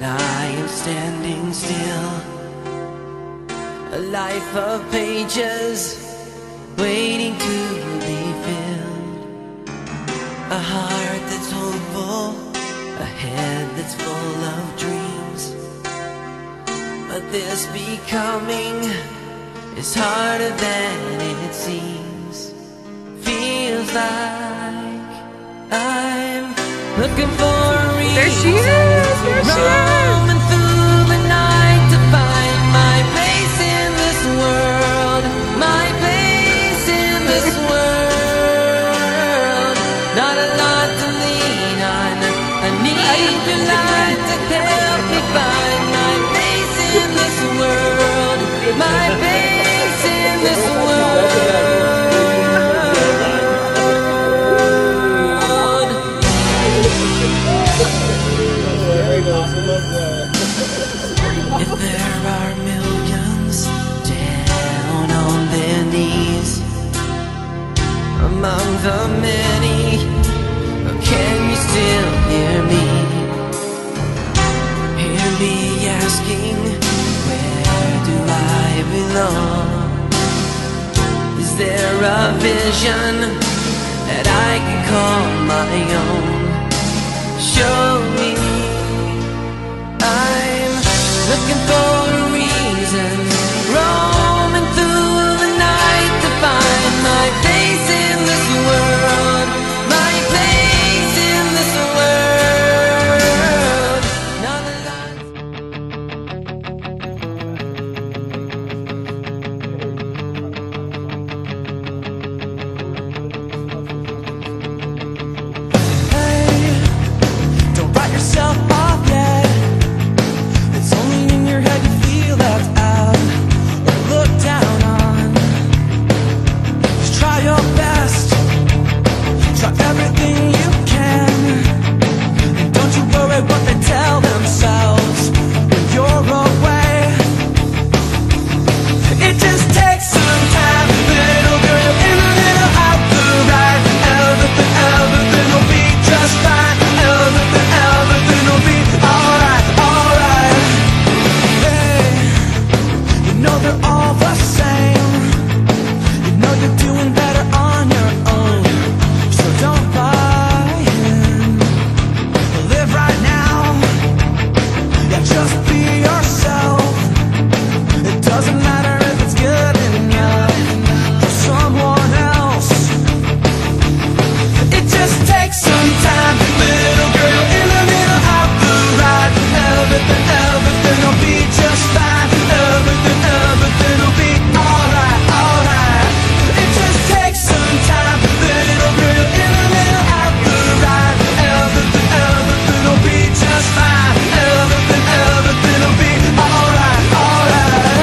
I am standing still. A life of pages waiting to be filled. A heart that's hopeful, a head that's full of dreams. But this becoming is harder than it seems. Feels like I'm looking for a reason. There she is! There she is! Roaming through the night to find my place in this world. My place in this world. Not a lot to lean on. I need your light to help me find my place in this world. My place in this world. If there are millions down on their knees among the many, can you still hear me? Hear me asking, where do I belong? Is there a vision that I can call my own? Show me. I'm looking for a reason, roaming through the night to find my place in this world. My place in this world. Not a lot. Hey, don't write yourself off yet. It's only in your head you feel left out or looked down on. Just try your best, try everything you can, and don't you worry what they tell themselves when you're away. It just takes some time, little girl, in a little out the right. Everything will be just fine. Everything will be alright, alright. Hey, you know they're all the same. You know you're doing better on your own, so don't buy in. Live right now, yeah, just be yourself. It doesn't matter if it's good enough for someone else. It just takes some time, little girl, in a little out the right. Everything will be just fine. Everything will be alright, alright. It just takes some time, little girl, in a little out the right. Everything will be just fine. Everything will be alright, alright.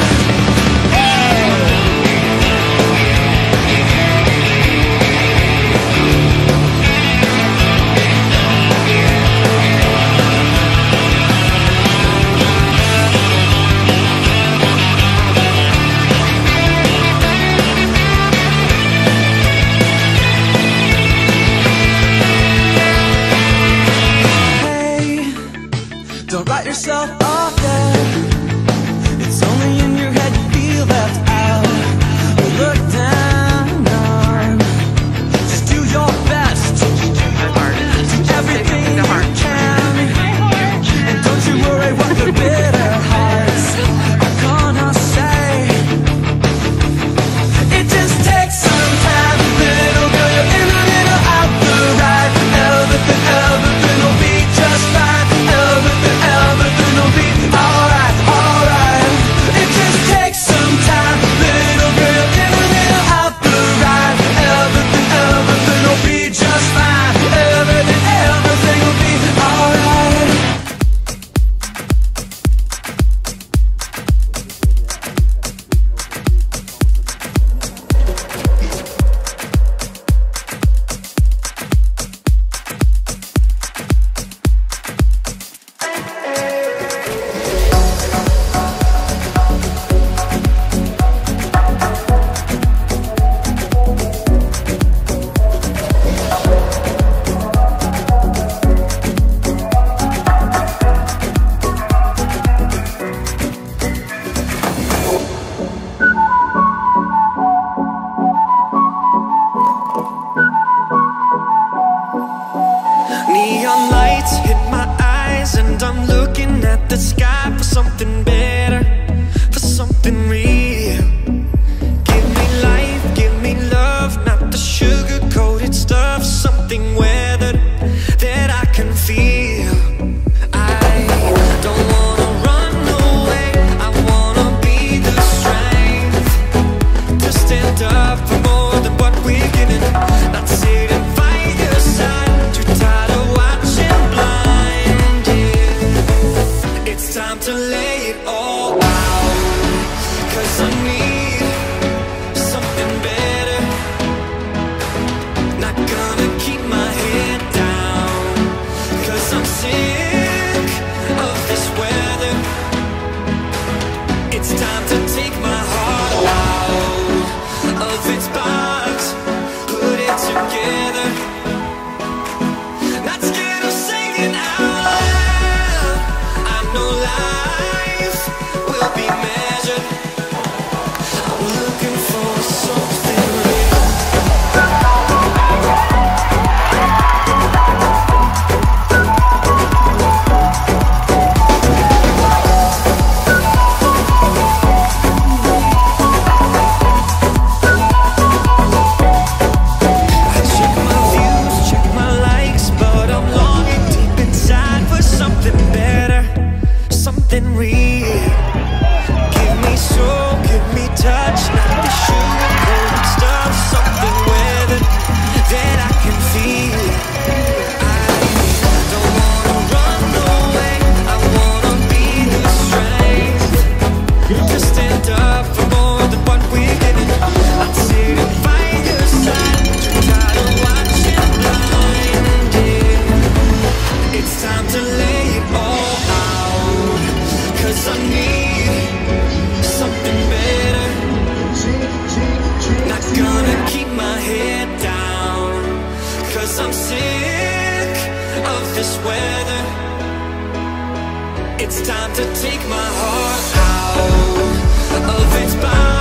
Hey, don't write yourself off yet. It's only in your head you feel left out or looked down on. Just do your best, do everything you can, and don't you worry what the bitter hearts are gonna say. It just takes some time, little girl, you're in a little out the right. Everything will be just fine. Everything will be alright. I'm looking at the sky for something better, for something real. Give me life, give me love, not the sugar-coated stuff. Something weathered that I can feel. I don't wanna run away, I wanna be the strength to stand up for more than what we're given. Not sitting by your side, too tired of watching blinded. It's time to lay it all out, 'cause I need something better. Not gonna keep my head down, 'cause I'm sick of this weather. It's time to take my heart out of its box, put it together. Not scared of saying out loud, I know life will be measured. I'm looking for something real. I check my views, check my likes, but I'm longing deep inside for something better, something real. Give me soul, give me touch, not the sugar-coated stuff. Something weathered that I can feel. I don't wanna run away, I wanna be the strength to stand up for more than what we're given. I'm sitting by your side, too tired of watching blinded. It's time to lay it all out, 'cause I need something better. Not gonna keep my head down, 'cause I'm sick of this weather. It's time to take my heart out of its box,